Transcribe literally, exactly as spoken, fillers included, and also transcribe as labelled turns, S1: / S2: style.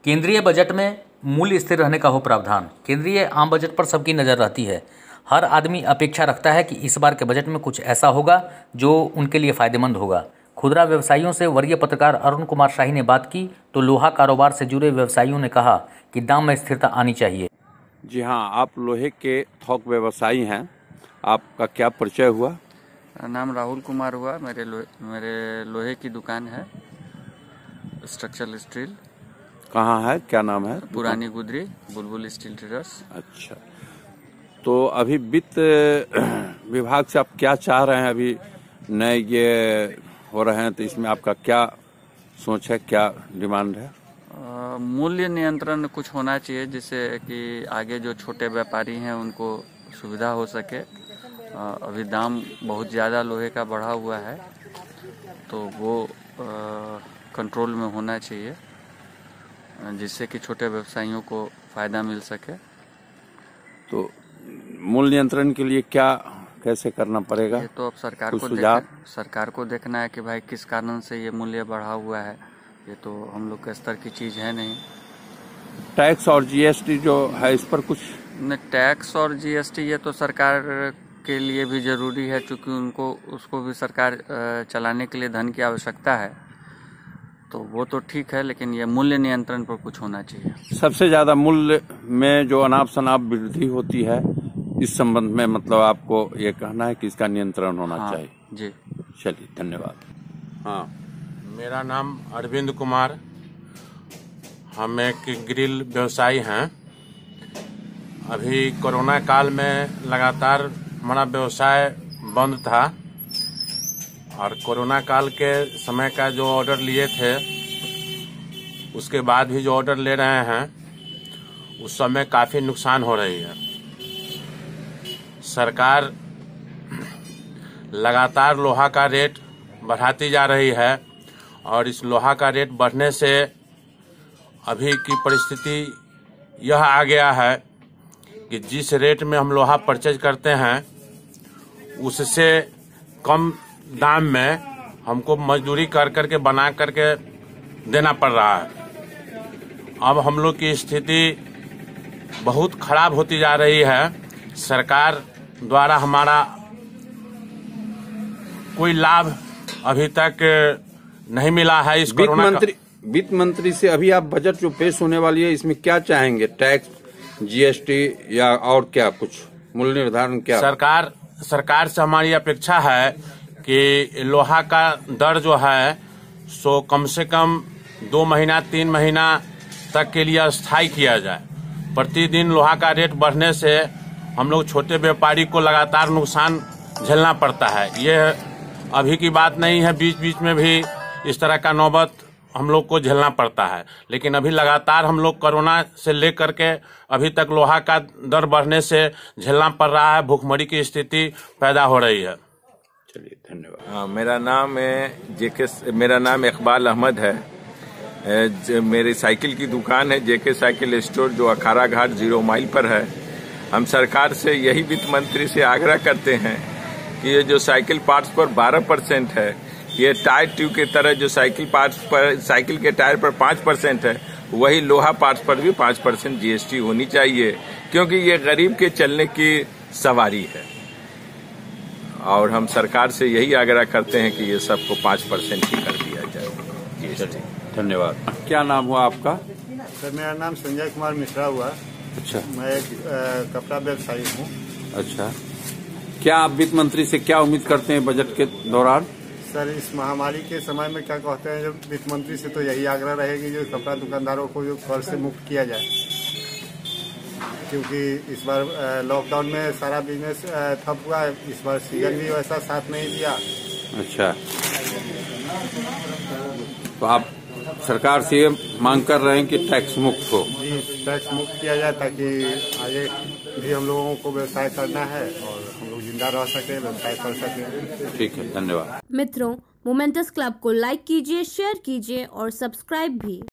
S1: केंद्रीय बजट में मूल्य स्थिर रहने का हो प्रावधान। केंद्रीय आम बजट पर सबकी नज़र रहती है। हर आदमी अपेक्षा रखता है कि इस बार के बजट में कुछ ऐसा होगा जो उनके लिए फ़ायदेमंद होगा। खुदरा व्यवसायियों से वरीय पत्रकार अरुण कुमार शाही ने बात की तो लोहा कारोबार से जुड़े व्यवसायियों ने कहा कि दाम में स्थिरता आनी चाहिए।
S2: जी हाँ, आप लोहे के थोक व्यवसायी हैं, आपका क्या परिचय हुआ?
S3: नाम राहुल कुमार हुआ। मेरे लो, मेरे लोहे की दुकान है, स्ट्रक्चरल स्टील।
S2: कहाँ है, क्या नाम है?
S3: पुरानी गुदरी, बुलबुल स्टील ट्रेडर्स।
S2: अच्छा, तो अभी वित्त विभाग से आप क्या चाह रहे हैं? अभी नए ये हो रहे हैं तो इसमें आपका क्या सोच है, क्या डिमांड है?
S3: आ, मूल्य नियंत्रण कुछ होना चाहिए जिससे कि आगे जो छोटे व्यापारी हैं उनको सुविधा हो सके। आ, अभी दाम बहुत ज़्यादा लोहे का बढ़ा हुआ है तो वो कंट्रोल में होना चाहिए जिससे कि छोटे व्यवसायियों को फ़ायदा मिल सके।
S2: तो मूल्य नियंत्रण के लिए क्या कैसे करना पड़ेगा?
S3: ये तो अब सरकार को देखना, सरकार को देखना है कि भाई किस कारण से ये मूल्य बढ़ा हुआ है। ये तो हम लोग के स्तर की चीज़ है नहीं।
S2: टैक्स और जीएसटी जो है इस पर कुछ
S3: न, टैक्स और जीएसटी ये तो सरकार के लिए भी जरूरी है क्योंकि उनको उसको भी सरकार चलाने के लिए धन की आवश्यकता है, तो वो तो ठीक है, लेकिन ये मूल्य नियंत्रण पर कुछ होना चाहिए।
S2: सबसे ज्यादा मूल्य में जो अनाप शनाप वृद्धि होती है, इस संबंध में मतलब आपको ये कहना है कि इसका नियंत्रण होना
S3: हाँ,
S2: चाहिए।
S3: जी
S2: चलिए, धन्यवाद। हाँ,
S4: मेरा नाम अरविंद कुमार, हम एक ग्रिल व्यवसायी हैं। अभी कोरोना काल में लगातार हमारा व्यवसाय बंद था और कोरोना काल के समय का जो ऑर्डर लिए थे उसके बाद भी जो ऑर्डर ले रहे हैं उस समय काफ़ी नुकसान हो रही है। सरकार लगातार लोहा का रेट बढ़ाती जा रही है और इस लोहा का रेट बढ़ने से अभी की परिस्थिति यह आ गया है कि जिस रेट में हम लोहा परचेज करते हैं उससे कम दाम में हमको मजदूरी कर करके बना करके देना पड़ रहा है। अब हम लोग की स्थिति बहुत खराब होती जा रही है। सरकार द्वारा हमारा कोई लाभ अभी तक नहीं मिला है। इस
S2: वित्त मंत्री वित्त मंत्री से अभी आप बजट जो पेश होने वाली है इसमें क्या चाहेंगे? टैक्स, जीएसटी या और क्या कुछ मूल्य निर्धारण? क्या
S4: सरकार सरकार से हमारी अपेक्षा है कि लोहा का दर जो है सो कम से कम दो महीना तीन महीना तक के लिए अस्थायी किया जाए। प्रतिदिन लोहा का रेट बढ़ने से हम लोग छोटे व्यापारी को लगातार नुकसान झेलना पड़ता है। ये अभी की बात नहीं है, बीच बीच में भी इस तरह का नौबत हम लोग को झेलना पड़ता है, लेकिन अभी लगातार हम लोग कोरोना से लेकर के अभी तक लोहा का दर बढ़ने से झेलना पड़ रहा है। भूखमरी की स्थिति पैदा हो रही है।
S2: चलिए, धन्यवाद।
S5: हाँ, मेरा नाम है जेके मेरा नाम इकबाल अहमद है। मेरी साइकिल की दुकान है जेके साइकिल स्टोर, जो अखाड़ा घाट जीरो माइल पर है। हम सरकार से यही वित्त मंत्री से आग्रह करते हैं कि ये जो साइकिल पार्ट्स पर बारह परसेंट है, ये टायर ट्यूब की तरह जो साइकिल पार्ट्स पर साइकिल के टायर पर पाँच परसेंट है, वही लोहा पार्ट्स पर भी पाँच परसेंट जीएसटी होनी चाहिए, क्योंकि ये गरीब के चलने की सवारी है। और हम सरकार से यही आग्रह करते हैं कि ये सबको पाँच परसेंट ही कर दिया जाए जीएसटी।
S2: धन्यवाद। क्या नाम हुआ आपका?
S6: सर, मेरा नाम संजय कुमार मिश्रा हुआ।
S2: अच्छा,
S6: मैं एक कपड़ा व्यवसायी हूँ।
S2: अच्छा, क्या आप वित्त मंत्री से क्या उम्मीद करते हैं बजट के दौरान?
S6: सर, इस महामारी के समय में क्या कहते हैं, जब वित्त मंत्री से तो यही आग्रह रहेगी जो कपड़ा दुकानदारों को जो कर से मुक्त किया जाए, क्योंकि इस बार लॉकडाउन में सारा बिजनेस ठप हुआ है। इस बार सीजन भी वैसा साथ नहीं दिया।
S2: अच्छा, तो आप सरकार से ये मांग कर रहे हैं कि टैक्स मुक्त हो?
S6: जी, टैक्स मुक्त किया जाए ताकि आगे भी हम लोगों को व्यवसाय करना है और हम लोग जिंदा रह सके, व्यवसाय कर सके।
S2: ठीक है, धन्यवाद।
S7: मित्रों, मोमेंटस क्लब को लाइक कीजिए, शेयर कीजिए और सब्सक्राइब भी।